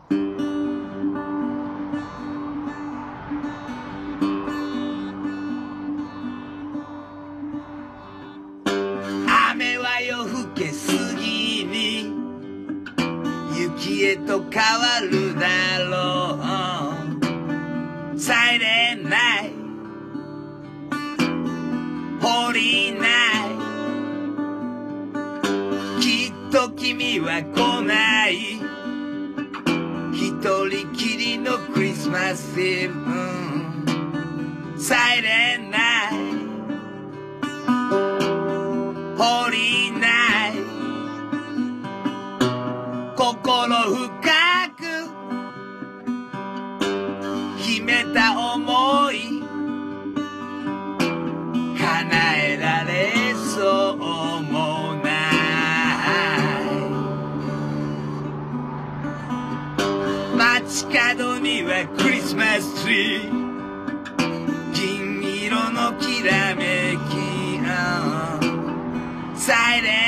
雨は夜更けすぎに雪へと変わるだろう。サイレンナイトホーリーナイト、きっと君は来ない、一人きりのクリスマスイブ。サイレンナイトホーリーナイト、心深く秘めた想い叶えられそうもない。街角にはクリスマスツリー、銀色のきらめき、サイレン